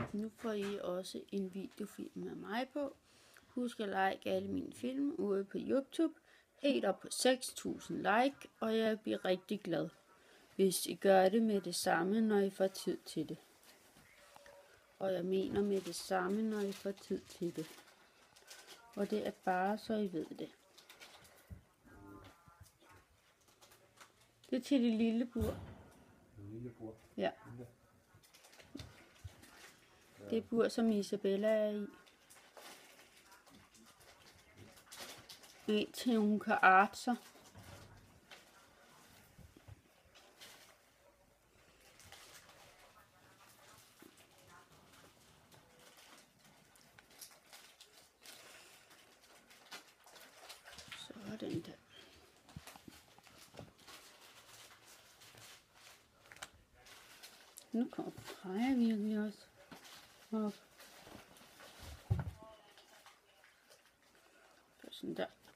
Nu får I også en videofilm af mig på. Husk at like alle mine film ude på YouTube. Helt op på 6.000 like, og jeg bliver rigtig glad, hvis I gør det med det samme, når I får tid til det. Og jeg mener med det samme, når I får tid til det. Og det er bare så I ved det. Det er til det lille bur. Lille bur? Ja. Det er bur, som Isabella er i. Indtil hun kan arte sig. Sådan der. Nu kommer Freja virkelig også op. Sådan der.